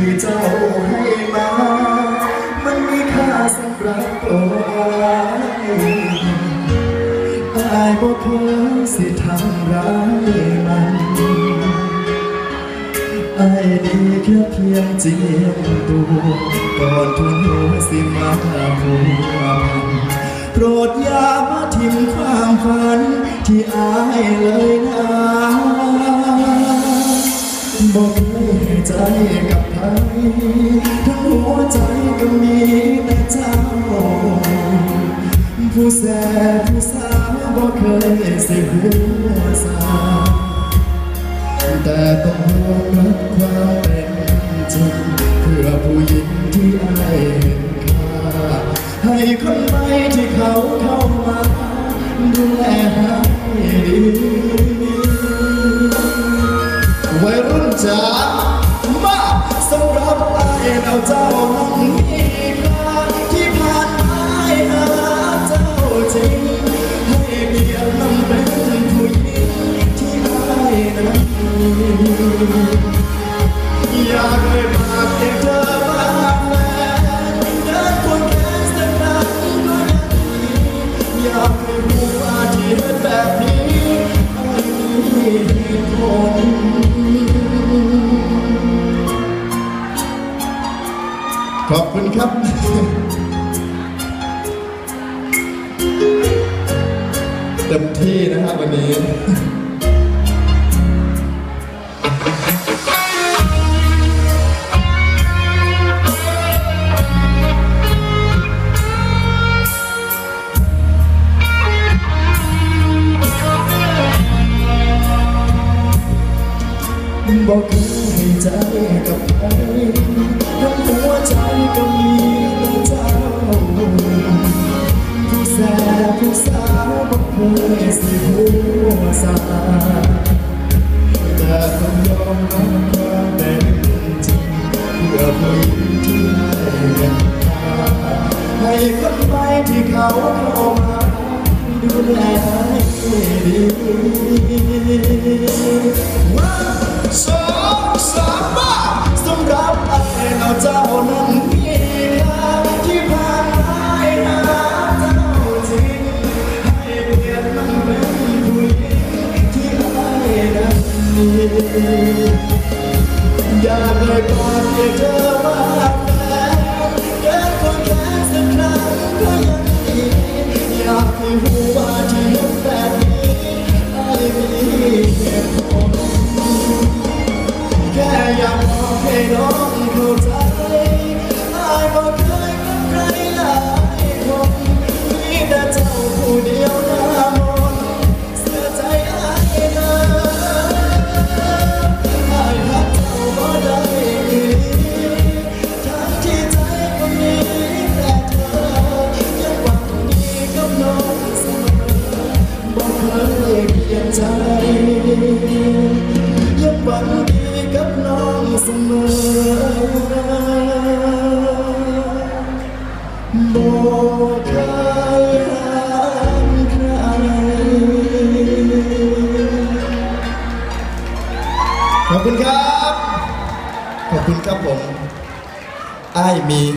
ที่เจ้าให้มามันมีค่าสำหรับตัวอายบ่เคยสิทำร้ายมันอายดีแค่เพียงเจียมตัวก่อนทุนหัวสิมาผัวพันโปรดอย่ามาทิ้งความฝันที่อายเลยนะบอกให้ใจกับใครทั้งหัวใจก็มีแต่เจ้าผู้แสบผู้สาวบอกเคยสิหัวสาแต่ต้องยอมรับความเป็นจริงเพื่อผู้หญิงที่อายเห็นค่าให้คนใหม่ที่เขาเข้ามาดูแลให้ดีวัยรุ่นจ๋ามาสำหรับอายแล้วเจ้านั้นมีค่าที่ผ่านมาหาเจ้าจริงให้เพียงนำเป็นผู้หญิงที่อายนั้นอยากให้ปากเด็กเธอมาแฟนเดินควงแขนสักครั้งก็ยังดีอยากให้รู้ว่าที่เห็นแบบนี้ไม่มีเหตุผลขอบคุณครับเต็มที่นะครับวันนี้บอกเคยใจกับใครทั้งหัวใจก็มีแต่เจ้าผู้แสบผู้สาวบอกเคยสิหัวสาแต่ต้องยอมรับความเป็นจริงเพื่อผู้หญิงที่ให้เงินค่าให้คนใหม่ที่เขาเข้ามาดูแลให้ดีสองสามมาสำหรับอายเราเจ้านั้นมีค่าที่ผ่านมาหาเจ้าจริงให้เปลี่ยนมันเป็นผู้หญิงที่อายนั้นมีอยากให้กอดให้เธอมาแฟนเดินคนแค่สักครั้งก็ยังดีอยากให้รู้ว่าที่เห็นแบบนี้อายมีเหตุผลแค่อยากบอกให้น้องเข้าใจอายบอกเคยกับใครหลายคนมีแต่เจ้าผู้เดียวหน้ามนเสียใจอายนะอายรักเจ้าบ่ได้ทั้งที่ใจก็มีแต่เธอยังหวังดีกับน้องเสมอบอกเคยเปลี่ยนใจยังหวังดีกับน้องเสมอบอกเคยห้ามใครขอบคุณครับขอบคุณครับผมอ้ายมี